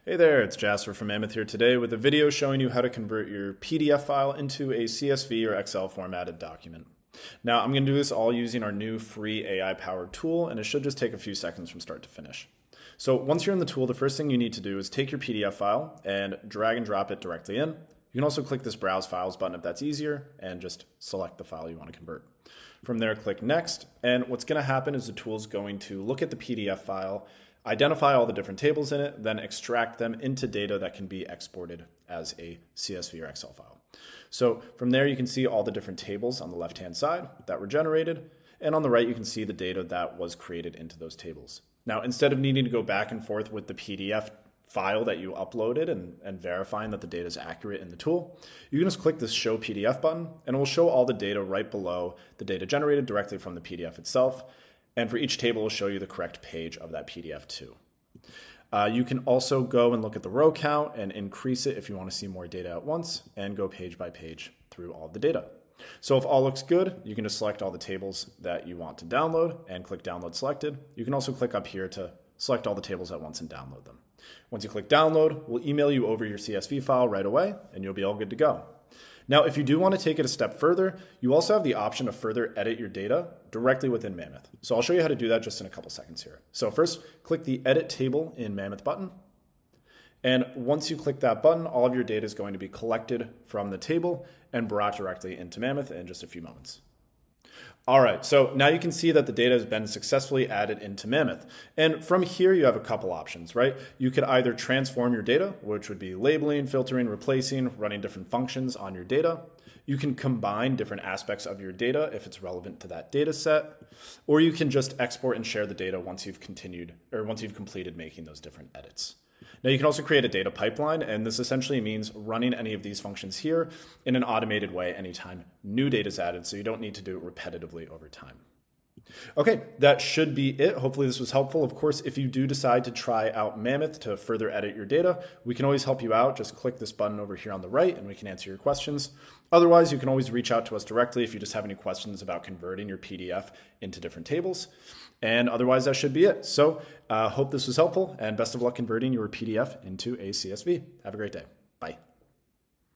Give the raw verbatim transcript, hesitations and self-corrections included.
Hey there, it's Jasper from Mammoth here today with a video showing you how to convert your P D F file into a C S V or Excel formatted document. Now, I'm going to do this all using our new free A I-powered tool, and it should just take a few seconds from start to finish. So once you're in the tool, the first thing you need to do is take your P D F file and drag and drop it directly in. You can also click this Browse Files button if that's easier, and just select the file you want to convert. From there, click Next, and what's going to happen is the tool is going to look at the P D F file, identify all the different tables in it, then extract them into data that can be exported as a C S V or Excel file. So from there, you can see all the different tables on the left-hand side that were generated, and on the right, you can see the data that was created into those tables. Now, instead of needing to go back and forth with the P D F file that you uploaded and, and verifying that the data is accurate in the tool, you can just click this Show P D F button, and it will show all the data right below the data generated directly from the P D F itself. And for each table, it will show you the correct page of that P D F too. Uh, you can also go and look at the row count and increase it if you want to see more data at once, and go page by page through all of the data. So if all looks good, you can just select all the tables that you want to download and click Download Selected. You can also click up here to select all the tables at once and download them. Once you click Download, we'll email you over your C S V file right away, and you'll be all good to go. Now, if you do want to take it a step further, you also have the option to further edit your data directly within Mammoth. So I'll show you how to do that just in a couple seconds here. So first, click the Edit Table in Mammoth button. And once you click that button, all of your data is going to be collected from the table and brought directly into Mammoth in just a few moments. All right, so now you can see that the data has been successfully added into Mammoth. And from here, you have a couple options, right? You could either transform your data, which would be labeling, filtering, replacing, running different functions on your data. You can combine different aspects of your data if it's relevant to that data set, or you can just export and share the data once you've continued, or once you've completed making those different edits. Now you can also create a data pipeline, and this essentially means running any of these functions here in an automated way anytime new data is added, so you don't need to do it repetitively over time. Okay, that should be it. Hopefully this was helpful. Of course, if you do decide to try out Mammoth to further edit your data, we can always help you out. Just click this button over here on the right and we can answer your questions. Otherwise, you can always reach out to us directly if you just have any questions about converting your P D F into different tables. And otherwise, that should be it. So I uh, hope this was helpful, and best of luck converting your P D F into a C S V. Have a great day.